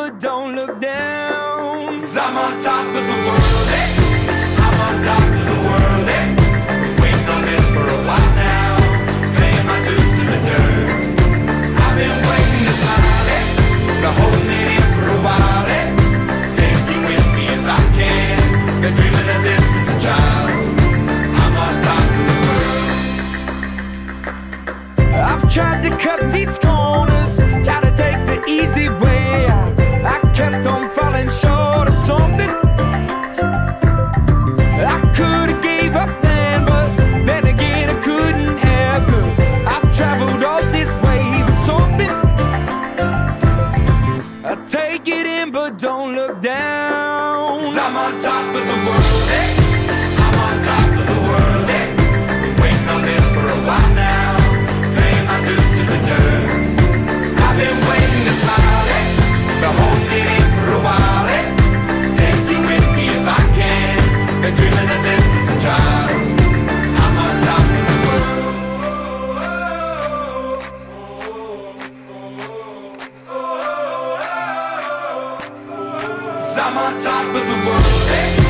but don't look down. 'Cause I'm on top of the world, eh? I'm on top of the world, eh? Been waiting on this for a while now, paying my dues to the dirt. I've been waiting to smile, eh? Been holding it in for a while, eh? Take you with me if I can. Been dreaming of this since a child. I'm on top of the world. I've tried to cut these corners, try to take the easy way. I kept on falling short of something. I could've gave up then, but then again I couldn't have, 'cause I've traveled all this way for something. I take it in but don't look down. 'Cause I'm on top of the world, eh? I'm on top of the world, eh? Been waiting on this for a while now, paying my dues to the dirt. I've been waiting to smile, eh? Been holding it in for a while, eh? Take you with me if I can. Been dreaming of this since a child. I'm on top of the world. 'Cause I'm on top of the world, eh?